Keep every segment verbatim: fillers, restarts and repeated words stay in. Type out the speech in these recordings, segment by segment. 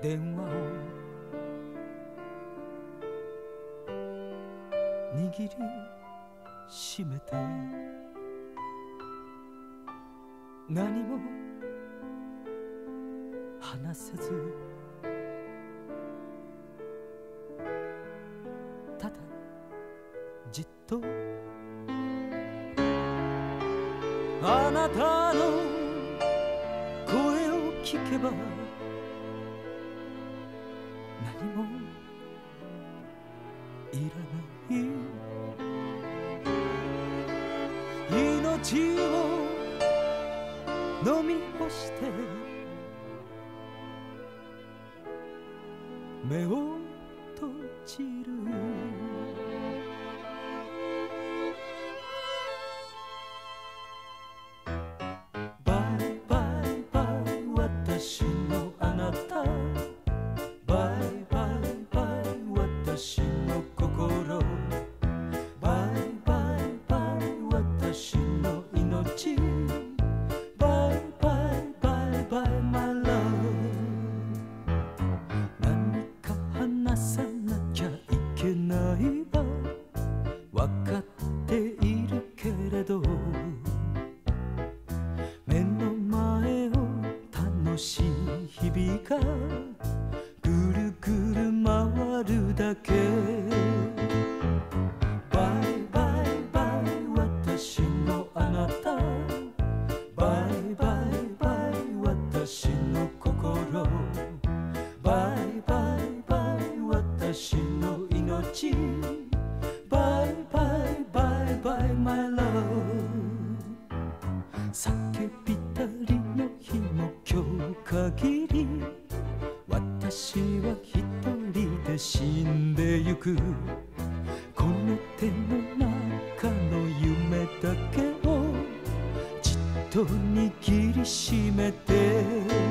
電話を握りしめて何も話せずただじっとあなたの声を聞けば何もいらない命を飲み干して目を閉じるバイバイバイ私のあなたバイバイバイ私の心バイバイバイ私の命バイバイバイバイ my love 何か話さなきゃいけないわ分かっているけれど目の前を楽しい日々がぐるぐる回るだけバイバイバイ私のあなたバイバイバイ私の心バイバイバイ私の命バイバイバイバイ my love 叫びたりの日も今日限り私は一人で死んでゆくこの手の中の夢だけをじっと握りしめて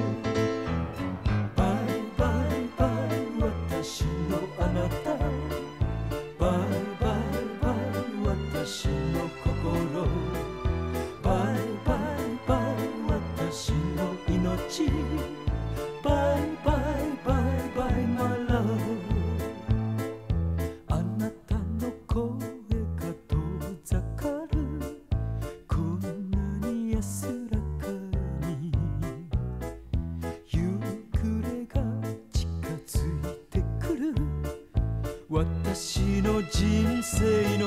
バイバイバイ私のあなたバイバイバイ私の心バイバイバイ私の命バイバイバイバイ my love あなたの声が遠ざかるこんなに安らかに夕暮れが近づいてくる私の人生の